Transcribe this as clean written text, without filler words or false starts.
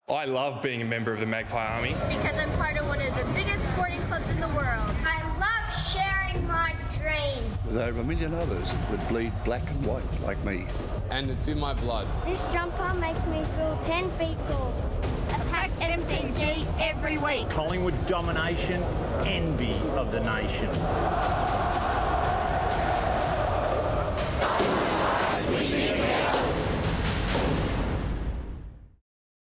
I love being a member of the Magpie Army. Because I'm part of one of the biggest sporting clubs in the world. I love sharing my dreams. There's over 1 million others that bleed black and white like me. And it's in my blood. This jumper makes me feel 10 feet tall. A packed MCG every week. Collingwood domination, envy of the nation.